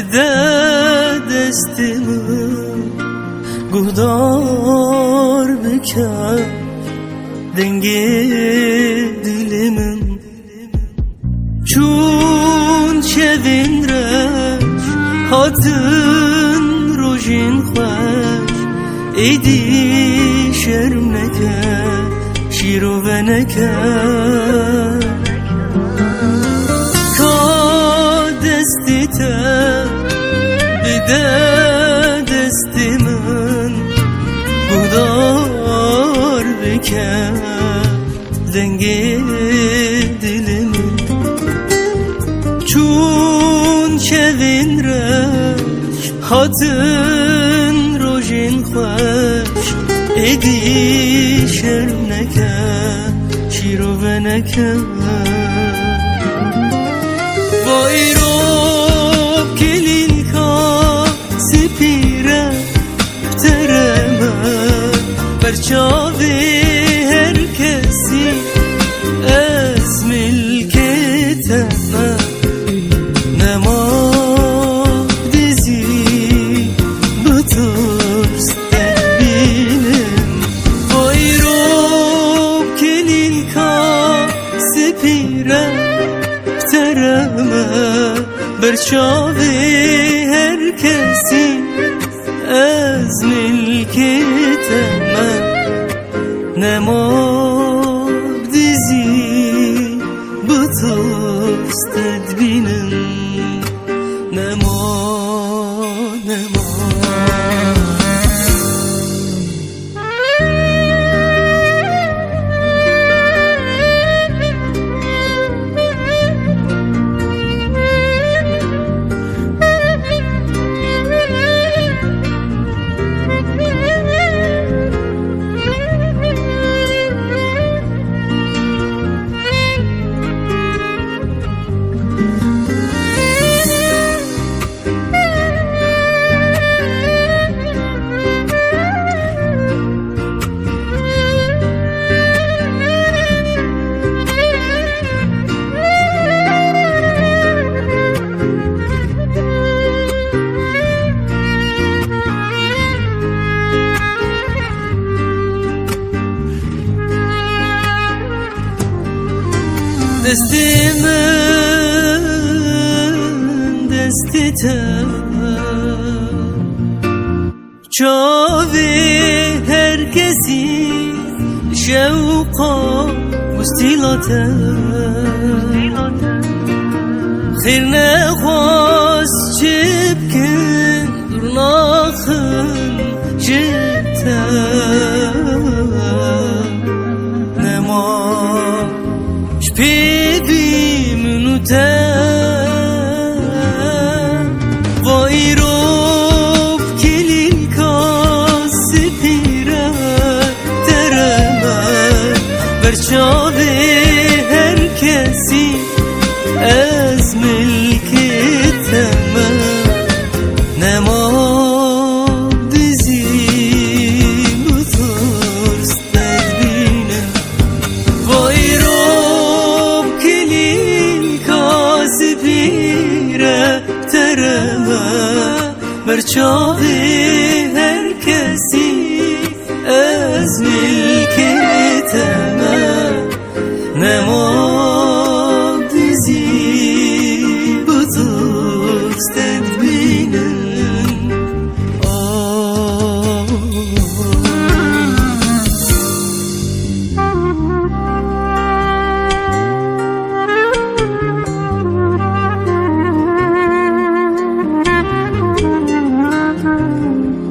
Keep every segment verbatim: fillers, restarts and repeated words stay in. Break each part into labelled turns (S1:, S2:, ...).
S1: بده دستمو گهدار بکن دنگ دلمن چون شوین رش هاتن روژین خوش ایدی شرم نکن شیرو و نکن که دستی تا بده دستی من گهدار بکن دنگ دلمن چون شوین رش هاتن روژین خوش ایدی شرم نکن شیرو و نکن وای رو کلیل کا سپیره ترمه برچاوی هر کسی از ملکتمه نما دیزی بطرس تبینم وای رو کلیل کا سپیره ترمه برچاوی هر کسی از ملکتمه نما دیزی بطرس تدبینم نما نما دستی من دستی تا چاوی هر کسی شوقا مستیلاتا خیر نخواست چه بکن درناخن جتا نما شپیدی منو تا وای رو کلیل کا سپیره ترمه برچاوی هر کسی از ملکتمه نما دیزی بطرس تدبینم وای رو کلیل کا سپیره ترمه برچاوی هر کسی از ملکتمه نما دیزی بطرس تدبینم
S2: Thank you.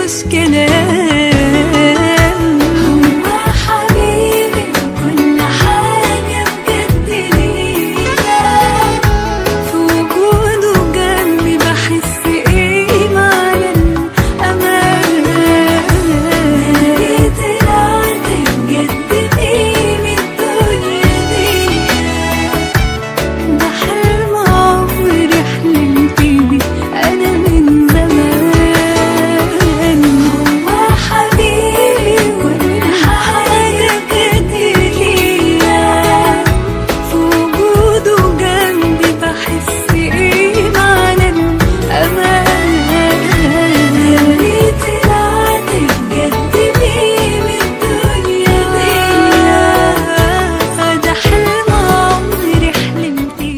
S1: مش كلام.
S2: هو حبيبي كل حاجة بجد ليا،
S1: في وجوده جنبي بحس ايه معنى الأمان.
S2: اللي طلعت بجد ايه من الدنيا دي،
S1: ده حلم عمري حلمت بيه أنا من زمان.
S2: هو حبيبي كل حاجة بجد ليا،
S1: في وجوده جنبي بحس ايه معنى الأمان.
S2: اللي طلعت بجد ايه من الدنيا دي.
S1: ده حلم عمري حلمت بيه.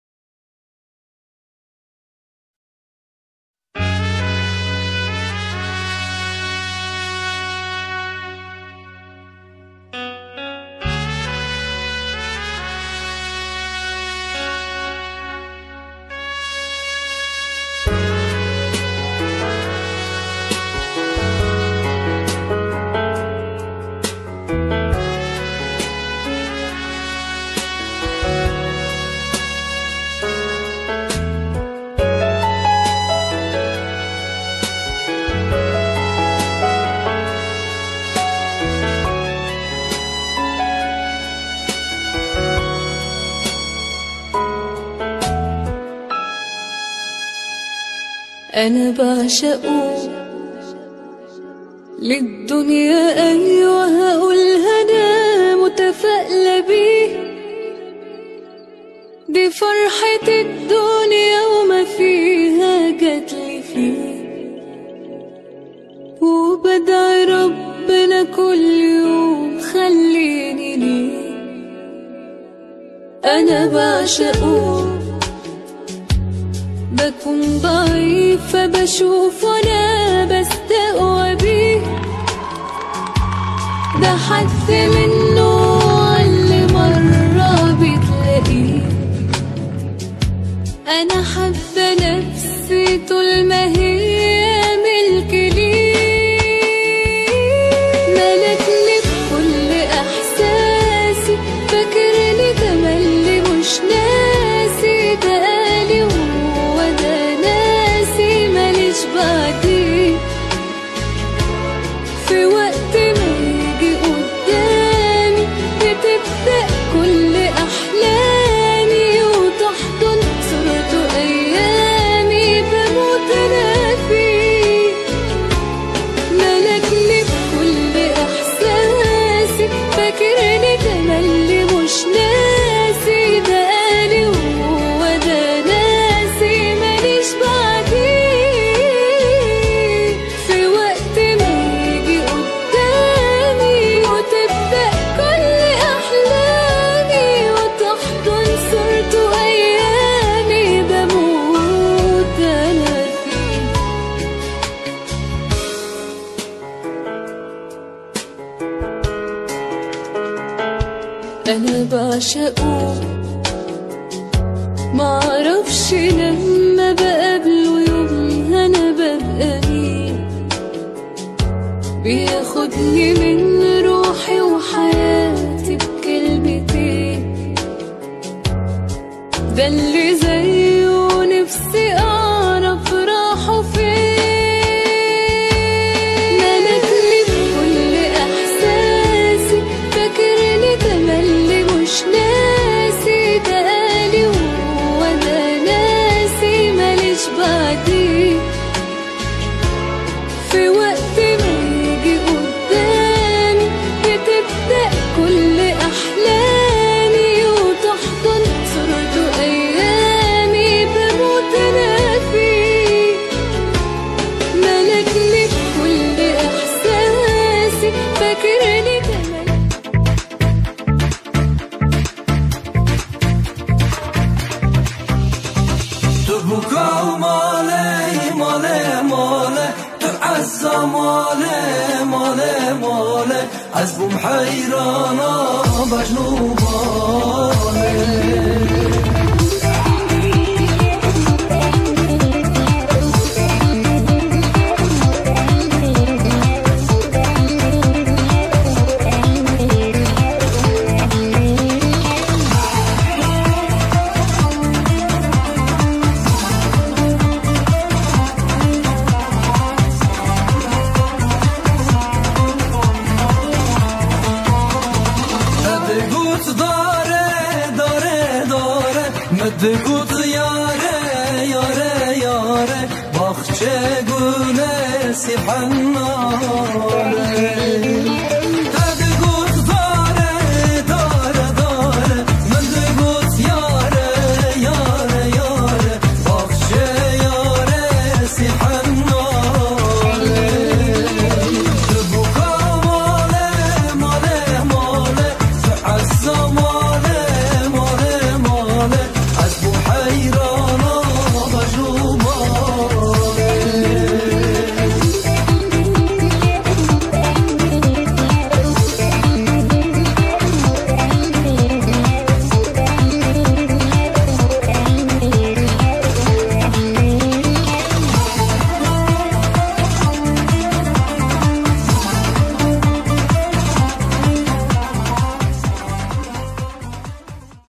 S1: أنا بعشقه للدنيا، أيوة هقولها أنا متفائلة بيه. دي فرحة الدنيا وما فيها جاتلي فيه، وبدعي ربنا كل يوم خليني ليه. أنا بعشقه بكون ضعيفة بشوف وانا بستقوى بيه. ده حد منه اللي مرة بتلاقيه. أنا حابة نفسي طول ما هي ملك ليه. ملكني بكل إحساسي، فاكرني تملي مش ناسي. ده قالي وهو ده ناسي ماليش بعديه. في وقت ما يجي قدامي بتبدأ كل أحلامي، وتحضن صورته أيامي بموت أنا فيه. ملكني بكل إحساسي، فاكرني تملي مش ناسي. ده قالي وهو ده ناسي ماليش بعديه. في وقت ما يجي قدامي وتبدأ كل أحلامي، وتحضن صورته أيامي بموت أنا فيه. أنا بعشقه معرفش لما بقابله يوم أنا ببقى مين. بياخدني من روحي وحياتي بكلمتين. ده اللي زيه نفسي أعرف راحه فين. ملكني بكل إحساسي، فاكرني تملي مش ناسي. ده قالي وهو ده ناسي ماليش بعديه. في وقت ما يجي قدامي بتبدأ كل أحلامي، وتحضن صورته أيامي بموت أنا فيه. ملكني بكل إحساسي، فاكرني تملي. تو بكا ماله ماله ماله، تو عزا ماله ماله ماله. از بوم حیرانا مجنو ماله.
S3: بگوت یاره یاره یاره باخچه گونه سی حنانه